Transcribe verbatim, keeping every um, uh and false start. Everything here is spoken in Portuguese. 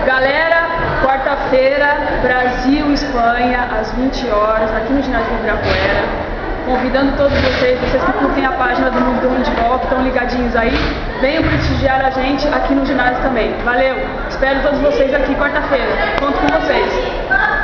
Galera, quarta-feira, Brasil, Espanha, às vinte horas, aqui no ginásio do Ibirapuera. Convidando todos vocês, vocês que curtem a página do Mundo do Handball, que estão ligadinhos aí, venham prestigiar a gente aqui no ginásio também. Valeu! Espero todos vocês aqui quarta-feira. Conto com vocês.